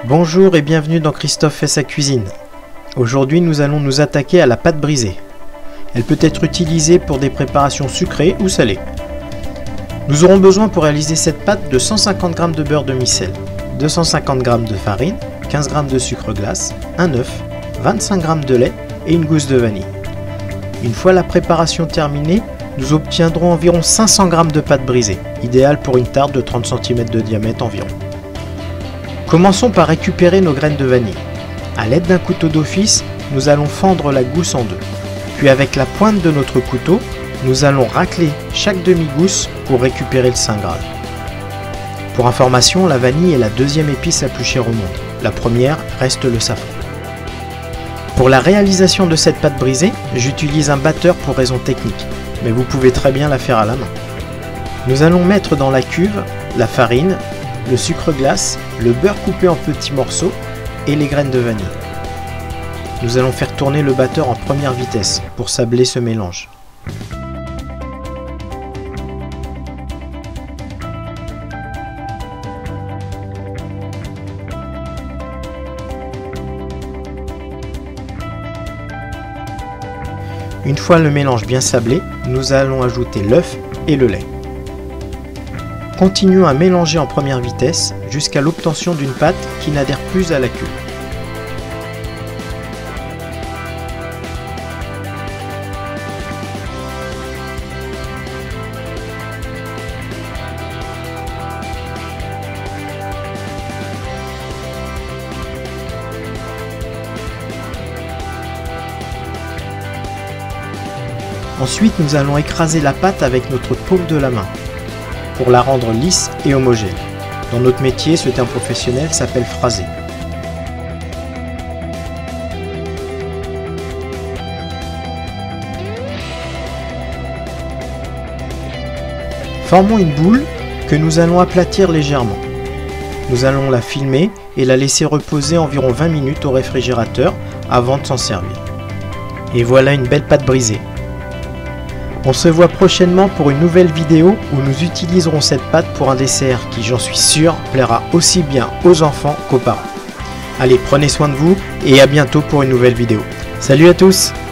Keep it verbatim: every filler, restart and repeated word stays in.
Bonjour et bienvenue dans Christophe fait sa cuisine. Aujourd'hui nous allons nous attaquer à la pâte brisée. Elle peut être utilisée pour des préparations sucrées ou salées. Nous aurons besoin pour réaliser cette pâte de cent cinquante grammes de beurre demi-sel, deux cent cinquante grammes de farine, quinze grammes de sucre glace, un œuf, vingt-cinq grammes de lait et une gousse de vanille. Une fois la préparation terminée, nous obtiendrons environ cinq cents grammes de pâte brisée, idéale pour une tarte de trente centimètres de diamètre environ. Commençons par récupérer nos graines de vanille. A l'aide d'un couteau d'office, nous allons fendre la gousse en deux. Puis avec la pointe de notre couteau, nous allons racler chaque demi-gousse pour récupérer le saint Graal. Pour information, la vanille est la deuxième épice la plus chère au monde. La première reste le safran. Pour la réalisation de cette pâte brisée, j'utilise un batteur pour raison technique, mais vous pouvez très bien la faire à la main. Nous allons mettre dans la cuve la farine, le sucre glace, le beurre coupé en petits morceaux et les graines de vanille. Nous allons faire tourner le batteur en première vitesse pour sabler ce mélange. Une fois le mélange bien sablé, nous allons ajouter l'œuf et le lait. Continuons à mélanger en première vitesse jusqu'à l'obtention d'une pâte qui n'adhère plus à la cuve. Ensuite, nous allons écraser la pâte avec notre paume de la main pour la rendre lisse et homogène. Dans notre métier, ce terme professionnel s'appelle phraser. Formons une boule que nous allons aplatir légèrement. Nous allons la filmer et la laisser reposer environ vingt minutes au réfrigérateur avant de s'en servir. Et voilà une belle pâte brisée. On se voit prochainement pour une nouvelle vidéo où nous utiliserons cette pâte pour un dessert qui, j'en suis sûr, plaira aussi bien aux enfants qu'aux parents. Allez, prenez soin de vous et à bientôt pour une nouvelle vidéo. Salut à tous!